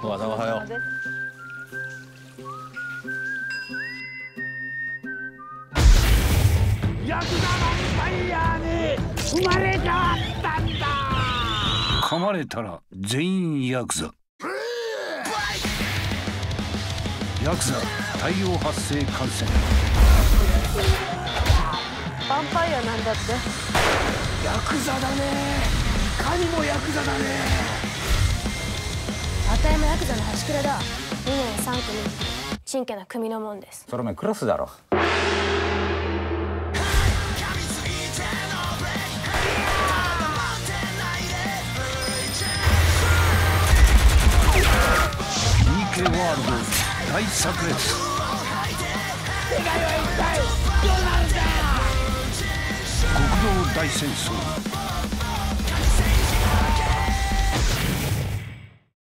わざおはよう。 ヤクザヴァンパイアに生まれ変わったんだ。 噛まれたら全員ヤクザ。ヤクザ大量発生感染。 ヴァンパイアなんだって。 ヤクザだね。いかにもヤクザだね。 あたいもヤクザの端くれだ。2年3組ちんけな組のもんです。 それお前クラスだろ。 DK ワールド大炸裂。 世界は一体どうなるんだ。 国道大戦争。